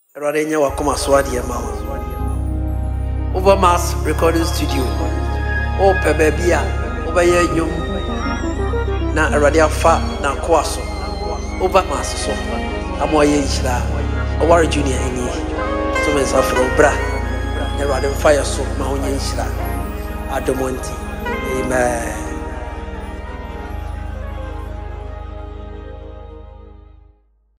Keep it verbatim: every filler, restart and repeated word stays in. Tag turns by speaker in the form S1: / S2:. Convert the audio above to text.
S1: Radenya wakoma swadi ma Overmas recording studio. O pe baby a obeye nyum na awade afa na koaso. Overmas so amoye nchira. OWARE junior eni. So me safro bra. Na awade fire so ma onye nchira. Adomonti. Amen.